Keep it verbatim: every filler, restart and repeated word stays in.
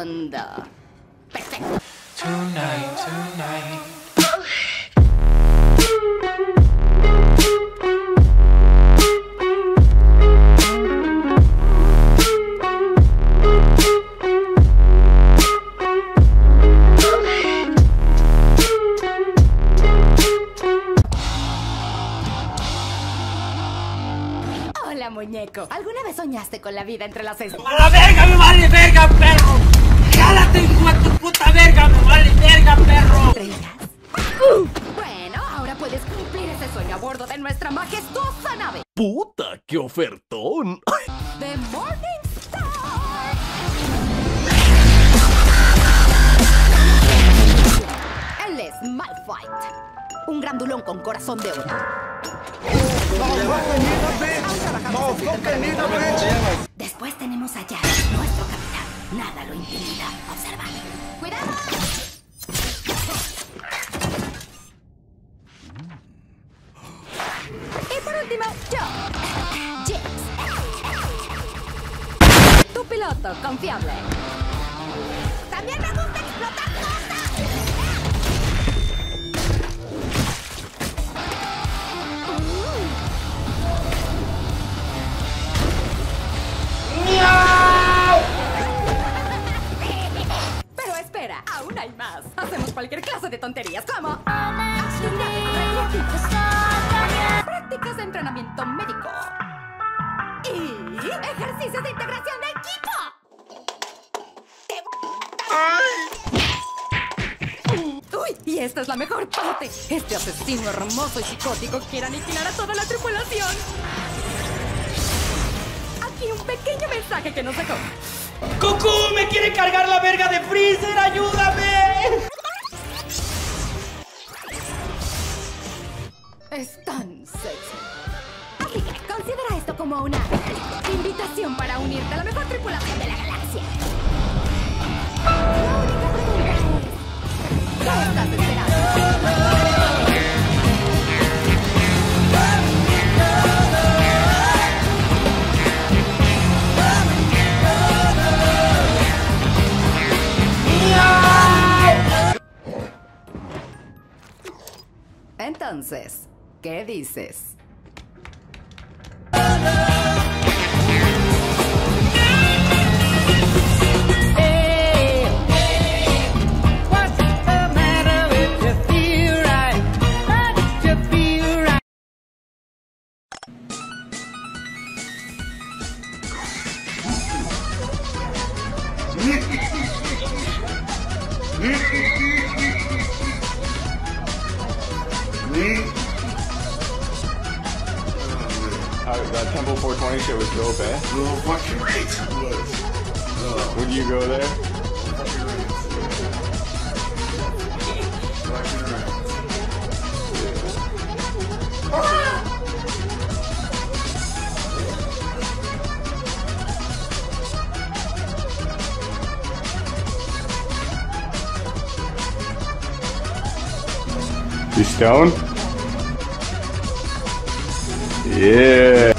mundo. Perfecto. Tonight, tonight. Hola, muñeco. ¿Alguna vez soñaste con la vida entre las estrellas? ¡A la verga, me vale verga, perro! ¡Jálate, hijo de tu puta verga, me vale verga, perro! Uh, bueno, ahora puedes cumplir ese sueño a bordo de nuestra majestuosa nave. ¡Puta, qué ofertón! The Morning Star. Él es Malphite, un grandulón con corazón de oro. Después tenemos a Jack, nuestro capitán. Nada lo intimida. Observa. ¡Cuidado! Y por último, yo, James. Tu piloto confiable. También me gusta explotar cosas. Pero espera, aún hay más. Hacemos cualquier clase de tonterías como prácticas de entrenamiento médico y ejercicios de integración de equipo. Uy, y esta es la mejor parte. Este asesino hermoso y psicótico quiere aniquilar a toda la tripulación. Aquí un pequeño mensaje que nos dejó. ¡Goku, me quiere cargar la verga de Freezer! ¡Ayúdame! Es tan sexy. Así que considera esto como una invitación para unirte a la mejor tripulación de la galaxia. La única pregunta es, ¿qué estás esperando? Entonces, ¿qué dices? Uh, that Temple four twenty shit was so bad. Oh, fucking great. It was. Oh, Would you go there? fucking right. Fucking right. You stoned? Yeah.